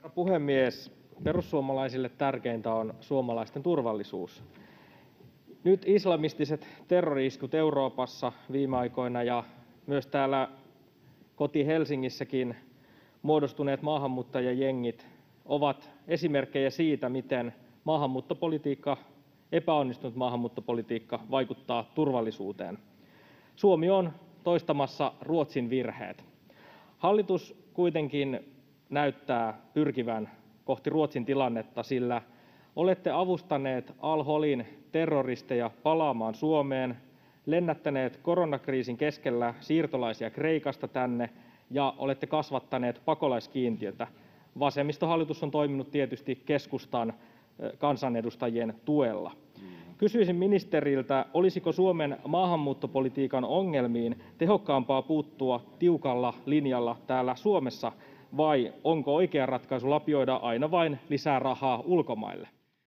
Herra puhemies! Perussuomalaisille tärkeintä on suomalaisten turvallisuus. Nyt islamistiset terrori-iskut Euroopassa viime aikoina ja myös täällä koti-Helsingissäkin muodostuneet maahanmuuttajajengit ovat esimerkkejä siitä, miten epäonnistunut maahanmuuttopolitiikka vaikuttaa turvallisuuteen. Suomi on toistamassa Ruotsin virheet. Hallitus kuitenkin näyttää pyrkivän kohti Ruotsin tilannetta, sillä olette avustaneet al-Holin terroristeja palaamaan Suomeen, lennättäneet koronakriisin keskellä siirtolaisia Kreikasta tänne ja olette kasvattaneet pakolaiskiintiötä. Vasemmistohallitus on toiminut tietysti keskustan kansanedustajien tuella. Kysyisin ministeriltä, olisiko Suomen maahanmuuttopolitiikan ongelmiin tehokkaampaa puuttua tiukalla linjalla täällä Suomessa, vai onko oikea ratkaisu lapioida aina vain lisää rahaa ulkomaille?